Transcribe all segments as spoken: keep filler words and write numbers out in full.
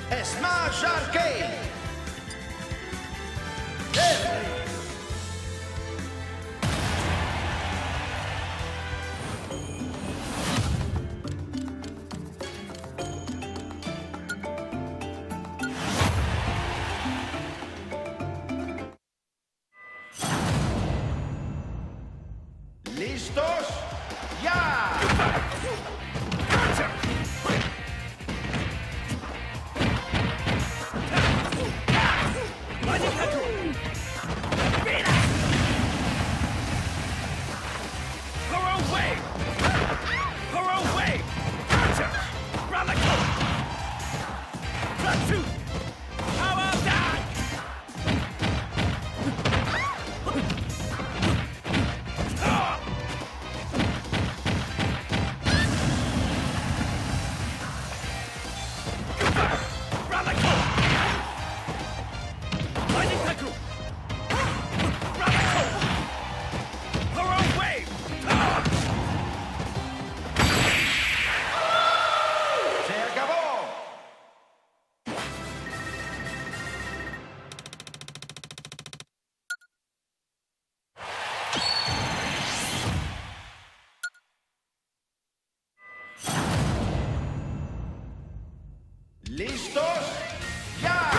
Smash Arcade. R. ¿Listos? ¡Ya! ¿Listos? ¡Ya!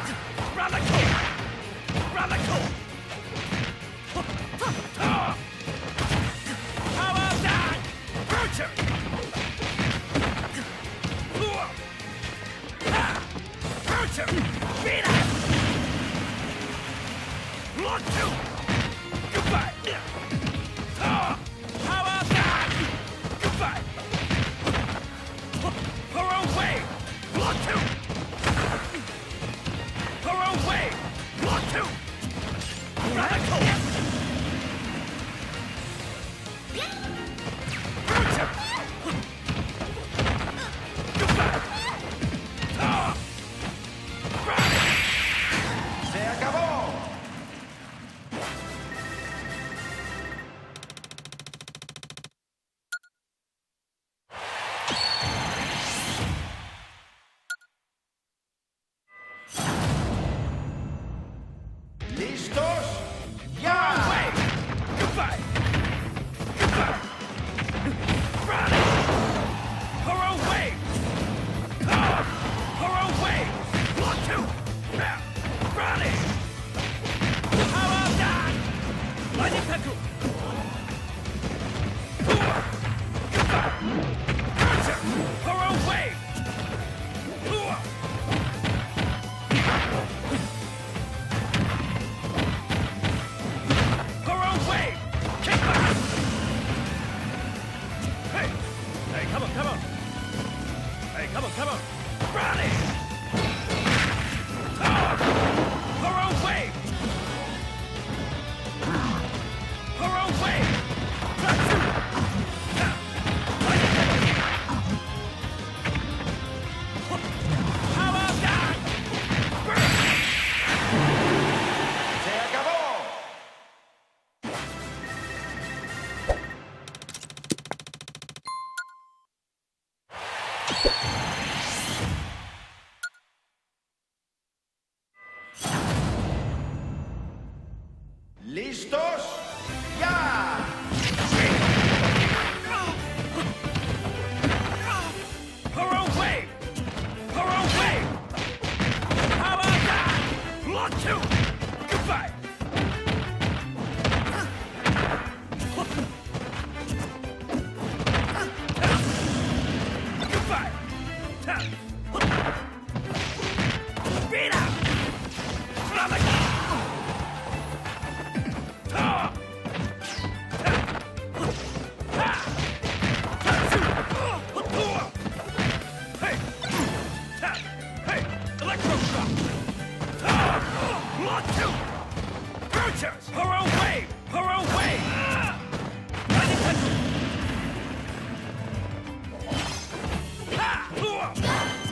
¡Se acabó! ¿Listos? ¡Ya! Come on, come on! Hey, come on, come on! Ronnie! Oh! Her own way! Her own way! How about that? ¡Se acabó! ¿Listos? ¡Ya! Her own way! Her own way! How about that? Blood two! Goodbye! Goodbye! Beat up! Her own way! Her own way! Ha!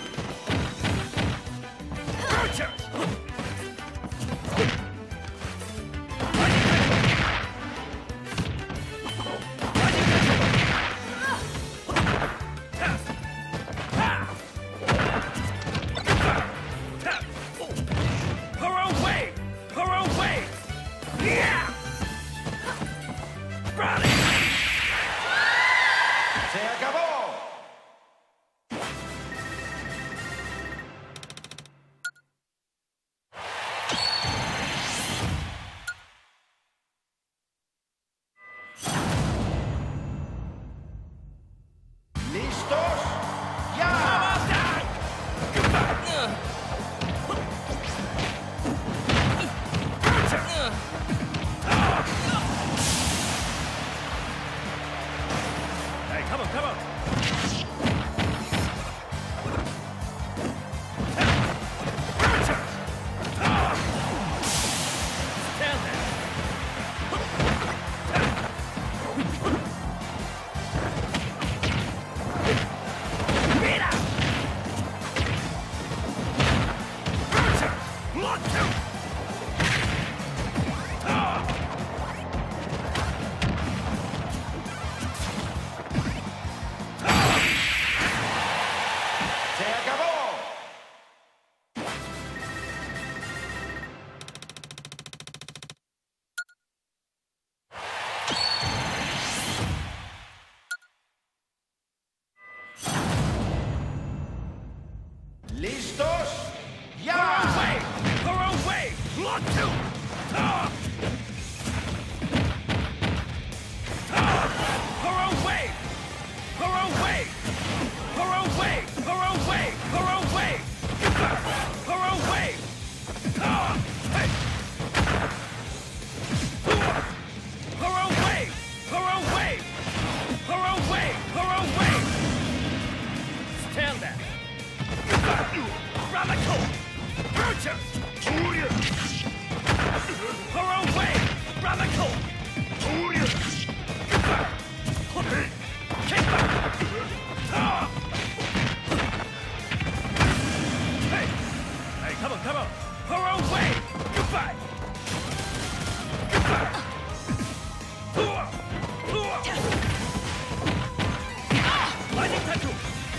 One, two! Ah! Ah! Her own way! Her own way! Her own way! Her own way! Her own way! Her own way! Ah! Hey! Her own way! Her own way! Her own way! Her own way! Stand back! Radical! Virtue! Her own way! Radical! Kick back! Ah! Hey! Hey, come on, come on! Her own way! Goodbye! Goodbye! Lightning tattoo!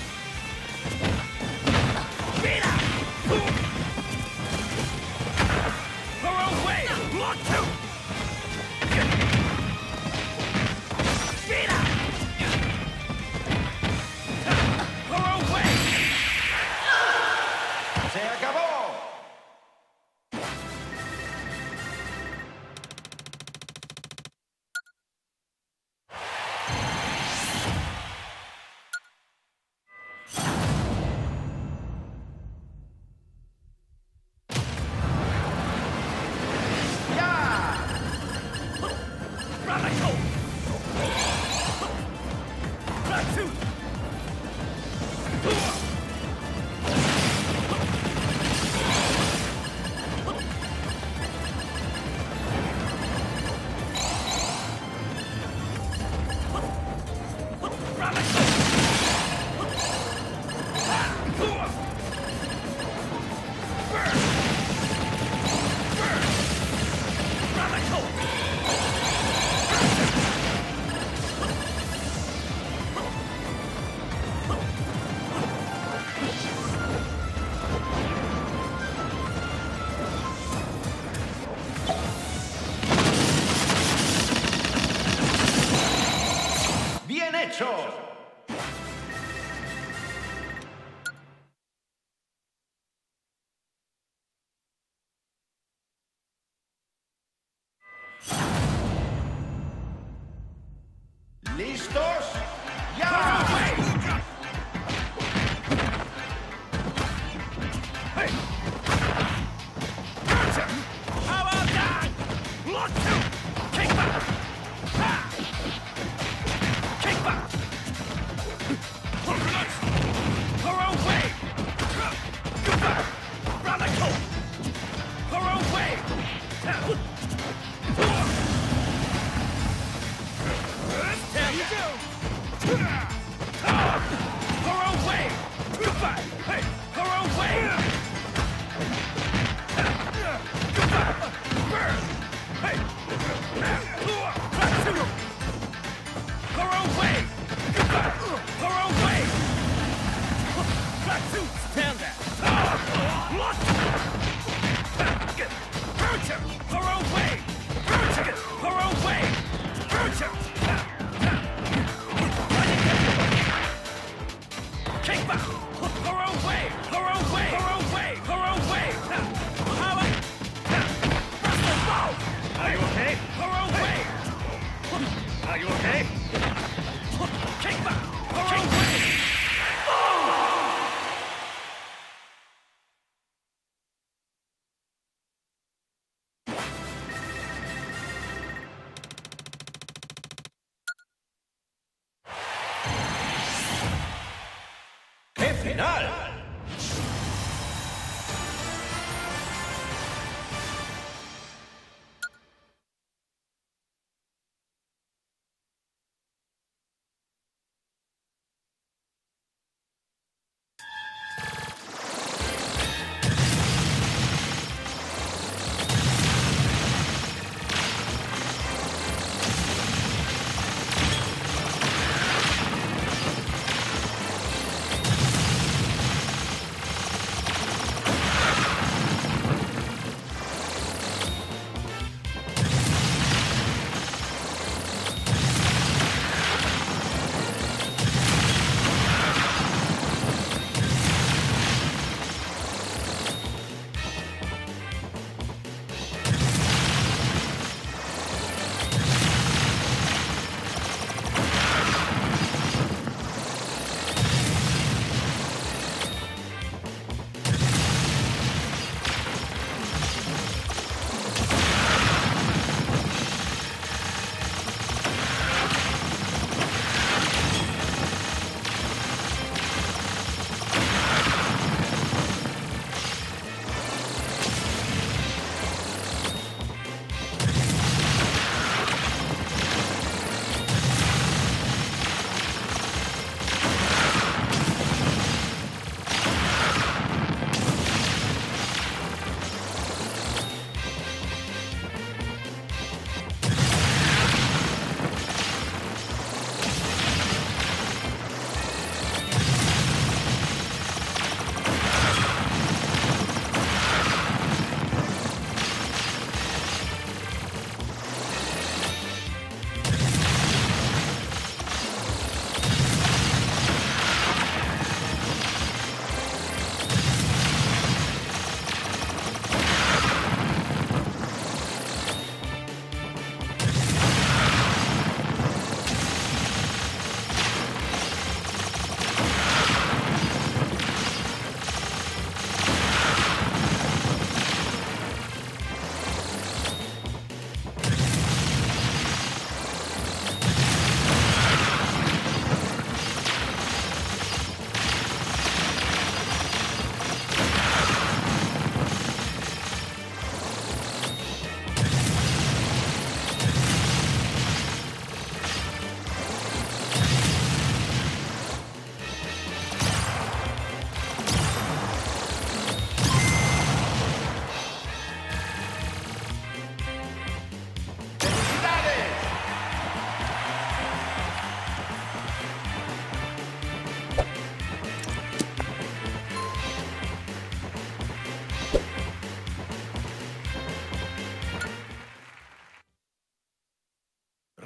Vita! Her own way! Lock two! Vita! Her own way! ¡Se acabó! Radical! Ratsu! Radical! Burn! Burn! Radical! ¡Bien hecho! ¿Listos? ¡Ya! Hey! Gotcha! How about that? Look to! Kick back! Ha! Kick back! Her own way! Goodbye! Radical! Her own way! There you go! Her own way! Goodbye! Hey! Her own way! Goodbye! Burn! Hey! Her own way! Goodbye! Her own way! Ratsu! Stand there! Look! Virtue! Her own way! Virtue! Her own way! Virtue! Kick back! Her own way! Her own way! Her own way! Her own way! How about... Buster Ball! Are you okay? Her own way! Are you okay? Kick back! Her own way! ¡Qué final!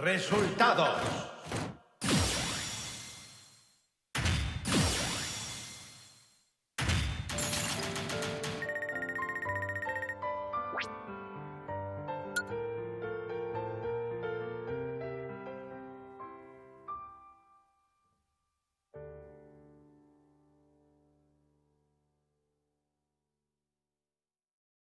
Resultados.